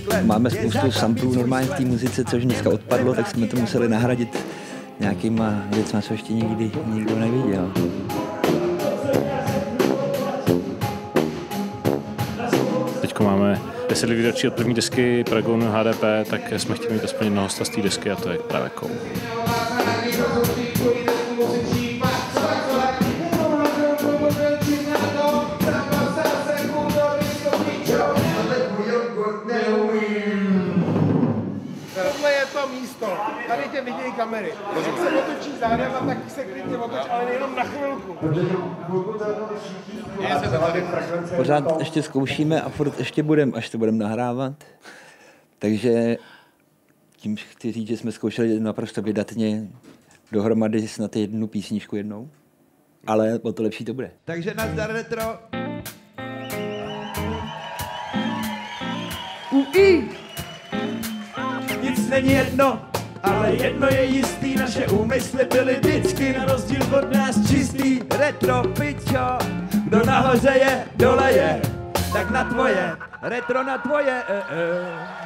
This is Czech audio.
Máme spoustu samplů normálně v té muzice, což dneska odpadlo, tak jsme to museli nahradit nějakýma věcma, co ještě nikdy nikdo neviděl. Teďko máme 10 výročí od první desky Paragonu HDP, tak jsme chtěli mít aspoň jednoho hosta z té desky a to je právě Kou. Tohle je to místo, tady tě vidějí kamery. Když se otočí zádem a tak se klidně otoč, ale jenom na chvilku. Pořád ještě zkoušíme a furt ještě budeme, až to budeme nahrávat. Takže tím chci říct, že jsme zkoušeli naprosto vydatně dohromady snad jednu písničku jednou. Ale o to lepší to bude. Takže nazdar retro. Nic není jedno, ale jedno je jistý, naše úmysly byly vždycky na rozdíl od nás čistý. Retro, pičo, kdo nahoře je, dole je, tak na tvoje, retro na tvoje,